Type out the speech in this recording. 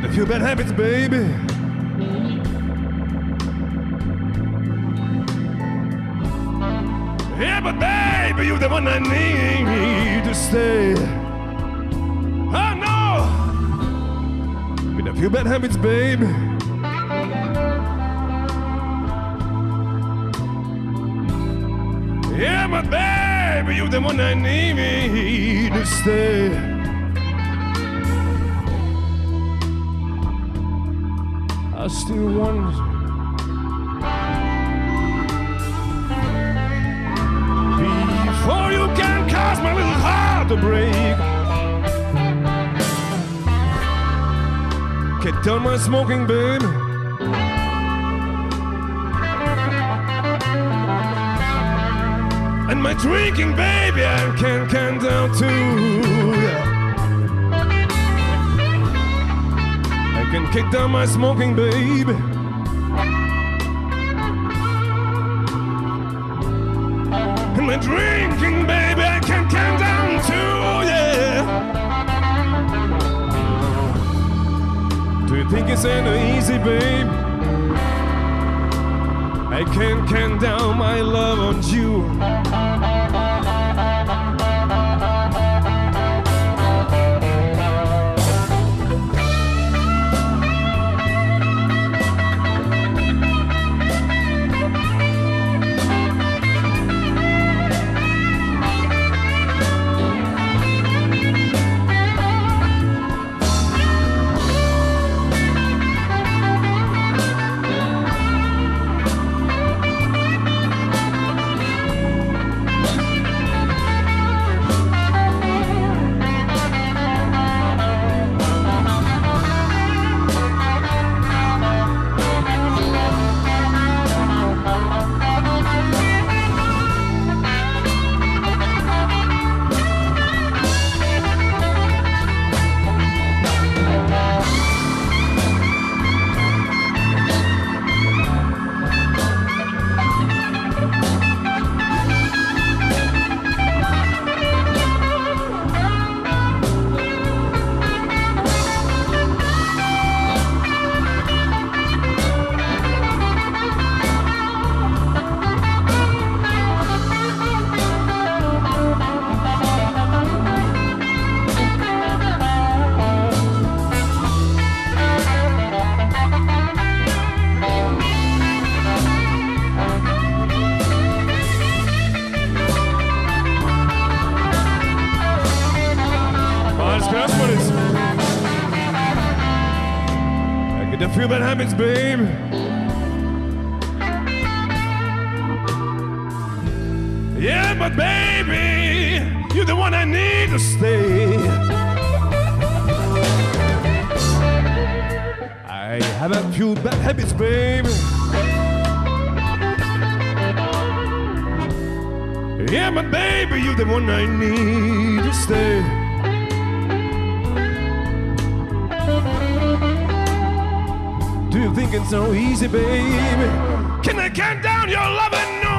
got a few bad habits, baby. Yeah, but baby, you're the one I need to stay. Oh no, got a few bad habits, baby. Yeah, but baby, you're the one I need to stay. I still want before you can cause my little heart to break. Get down my smoking, baby. And my drinking, baby, I can down too. Yeah. I can kick down my smoking, baby. And my drinking, baby, I can down too, yeah. Do you think it's any easy, babe? I can down my love on you. I get a few bad habits, babe. Yeah, but baby, you're the one I need to stay. I have a few bad habits, baby. Yeah, but baby, you're the one I need to stay. Do you think it's so easy, baby? Can I count down your love and know?